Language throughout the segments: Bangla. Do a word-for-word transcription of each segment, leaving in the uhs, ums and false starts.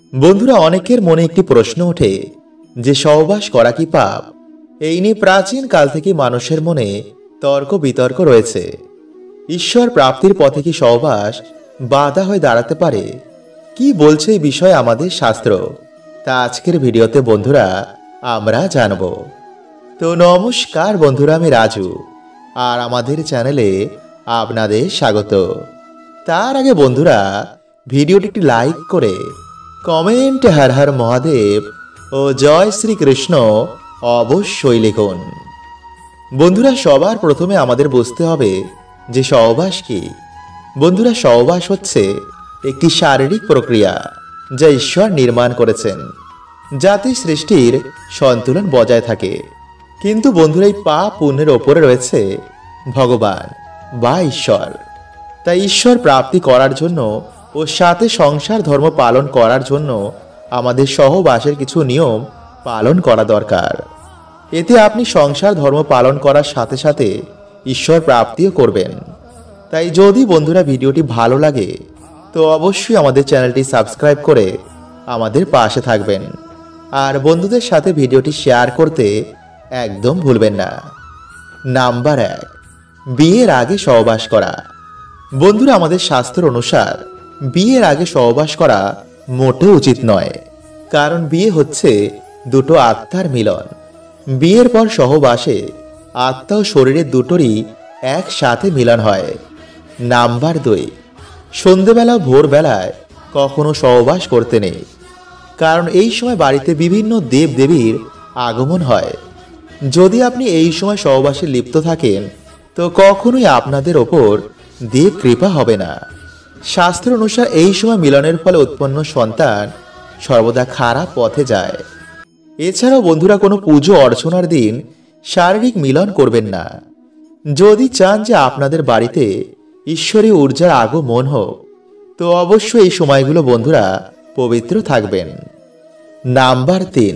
বন্ধুরা, অনেকের মনে একটি প্রশ্ন ওঠে যে সহবাস করা কি পাপ। এই নিয়ে প্রাচীন কাল থেকে মানুষের মনে তর্ক বিতর্ক রয়েছে। ঈশ্বর প্রাপ্তির পথে কি সহবাস বাধা হয়ে দাঁড়াতে পারে? কি বলছে এই বিষয়ে আমাদের শাস্ত্র, তা আজকের ভিডিওতে বন্ধুরা আমরা জানব। তো নমস্কার বন্ধুরা, আমি রাজু আর আমাদের চ্যানেলে আপনাদের স্বাগত। তার আগে বন্ধুরা, ভিডিওটি একটি লাইক করে কমেন্টে হর হর মহাদেব ও জয় শ্রীকৃষ্ণ অবশ্যই লিখুন। বন্ধুরা, সবার প্রথমে আমাদের বুঝতে হবে যে সহবাস কি। বন্ধুরা, সহবাস হচ্ছে একটি শারীরিক প্রক্রিয়া যা ঈশ্বর নির্মাণ করেছেন যাতে সৃষ্টির সন্তুলন বজায় থাকে। কিন্তু বন্ধুরা, এই পাপ পুণ্যের ওপরে রয়েছে ভগবান বা ঈশ্বর। তাই ঈশ্বর প্রাপ্তি করার জন্য ও সাথে সংসার ধর্ম পালন করার জন্য আমাদের সহবাসের কিছু নিয়ম পালন করা দরকার। এতে আপনি সংসার ধর্ম পালন করার সাথে সাথে ঈশ্বর প্রাপ্তিও করবেন। তাই যদি বন্ধুরা ভিডিওটি ভালো লাগে তো অবশ্যই আমাদের চ্যানেলটি সাবস্ক্রাইব করে আমাদের পাশে থাকবেন আর বন্ধুদের সাথে ভিডিওটি শেয়ার করতে একদম ভুলবেন না। নাম্বার এক, বিয়ের আগে সহবাস করা। বন্ধুরা, আমাদের শাস্ত্র অনুসার বিয়ের আগে সহবাস করা মোটেও উচিত নয়, কারণ বিয়ে হচ্ছে দুটো আত্মার মিলন। বিয়ের পর সহবাসে আত্মা ও শরীরের দুটোরই একসাথে মিলন হয়। নাম্বার দুই, সন্ধেবেলা ভোরবেলায় কখনো সহবাস করতে নেই, কারণ এই সময় বাড়িতে বিভিন্ন দেব দেবীর আগমন হয়। যদি আপনি এই সময় সহবাসে লিপ্ত থাকেন তো কখনোই আপনাদের ওপর দেব কৃপা হবে না। শাস্ত্র অনুসার এই সময় মিলনের ফলে উৎপন্ন সন্তান সর্বদা খারাপ পথে যায়। এছাড়াও বন্ধুরা, কোনো পুজো অর্চনার দিন শারীরিক মিলন করবেন না। যদি চান যে আপনাদের বাড়িতে ঈশ্বরী ঊর্জার আগমন হোক তো অবশ্যই এই সময়গুলো বন্ধুরা পবিত্র থাকবেন। নাম্বার তিন,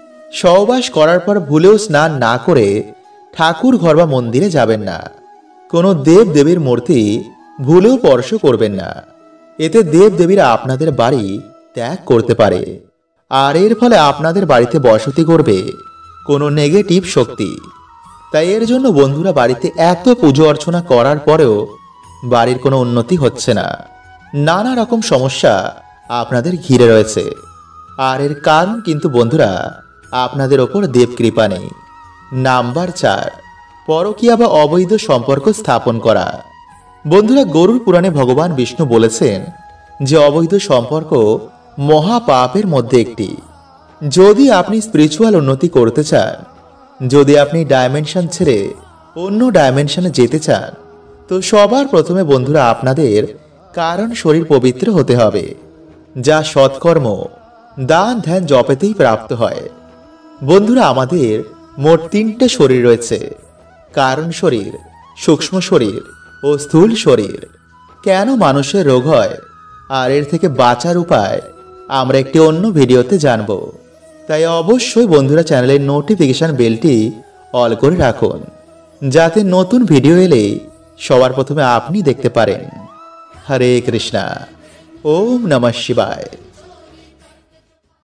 সহবাস করার পর ভুলেও স্নান না করে ঠাকুর ঘর বা মন্দিরে যাবেন না। কোনো দেব দেবীর মূর্তি ভুলেও স্পর্শ করবেন না। এতে দেব দেবীরা আপনাদের বাড়ি ত্যাগ করতে পারে আর এর ফলে আপনাদের বাড়িতে বসতি করবে কোনো নেগেটিভ শক্তি। তাই এর জন্য বন্ধুরা, বাড়িতে এত পুজো অর্চনা করার পরেও বাড়ির কোনো উন্নতি হচ্ছে না। নানা রকম সমস্যা আপনাদের ঘিরে রয়েছে আর এর কারণ কিন্তু বন্ধুরা আপনাদের ওপর দেব কৃপা নেই। নাম্বার চার, পরকীয়া বা অবৈধ সম্পর্ক স্থাপন করা। বন্ধুরা, গরুড় পুরাণে ভগবান বিষ্ণু বলেছেন যে অবৈধ সম্পর্ক মহাপাপের মধ্যে একটি। যদি আপনি স্পিরিচুয়াল উন্নতি করতে চান, যদি আপনি ডাইমেনশন ছেড়ে অন্য ডাইমেনশনে যেতে চান তো সবার প্রথমে বন্ধুরা আপনাদের কারণ শরীর পবিত্র হতে হবে, যা সৎকর্ম দান ধ্যান জপেতেই প্রাপ্ত হয়। বন্ধুরা, আমাদের মোট তিনটে শরীর রয়েছে, কারণ শরীর, সূক্ষ্ম শরীর ও স্থূল শরীর। কেন মানুষের রোগ হয় আর এর থেকে বাঁচার উপায় আমরা একটি অন্য ভিডিওতে জানব। তাই অবশ্যই বন্ধুরা চ্যানেলের নোটিফিকেশন বেলটি অল করে রাখুন, যাতে নতুন ভিডিও এলে সবার প্রথমে আপনি দেখতে পারেন। হরে কৃষ্ণা। ওম নমঃ শিবায়।